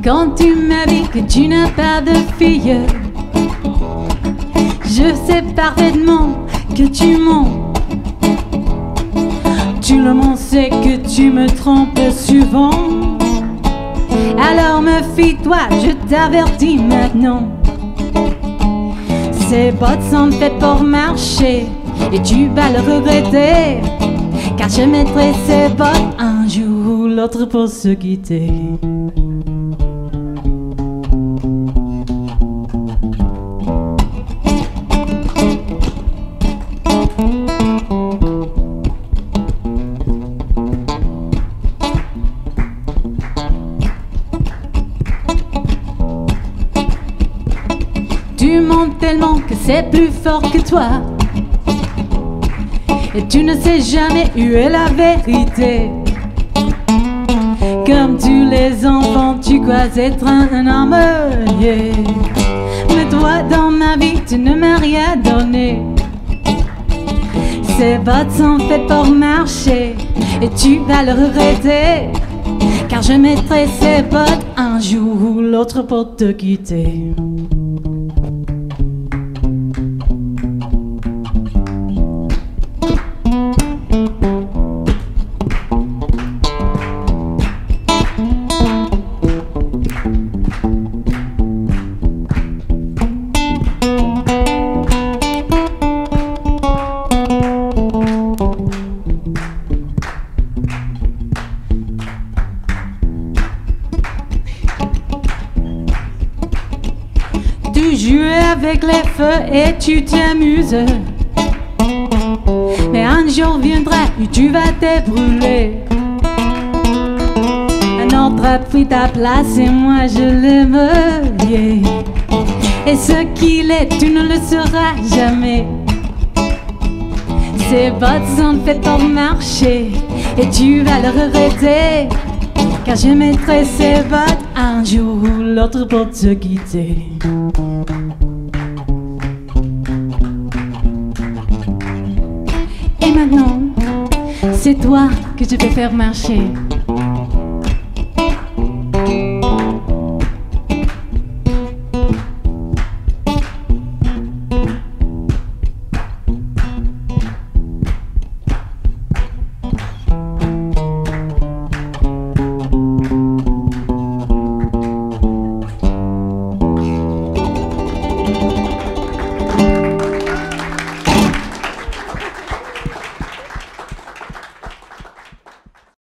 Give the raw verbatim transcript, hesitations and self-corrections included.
Quand tu m'as dit que tu n'as pas de fille, je sais parfaitement que tu mens. Tout le monde sait que tu me trompes souvent. Alors méfie-toi, je t'avertis maintenant. Ces bottes sont faites pour marcher et tu vas le regretter, car je mettrai ces bottes un jour ou l'autre pour se quitter. Tu mens tellement que c'est plus fort que toi, et tu ne sais jamais où est la vérité. Comme tous les enfants, tu crois être un homme, yeah. Mais toi, dans ma vie, tu ne m'as rien donné. Ces bottes sont faites pour marcher, et tu vas le regretter, car je mettrai ces bottes un jour ou l'autre pour te quitter. Tu joues avec les feux et tu t'amuses, mais un jour viendra où tu vas te brûler. Un autre a pris ta place et moi je l'aime, yeah. Et ce qu'il est, tu ne le sauras jamais. Ces bottes sont faites pour marcher et tu vas le regretter, car je mettrai ces bottes un jour ou l'autre pour te quitter. Et maintenant, c'est toi que je vais faire marcher.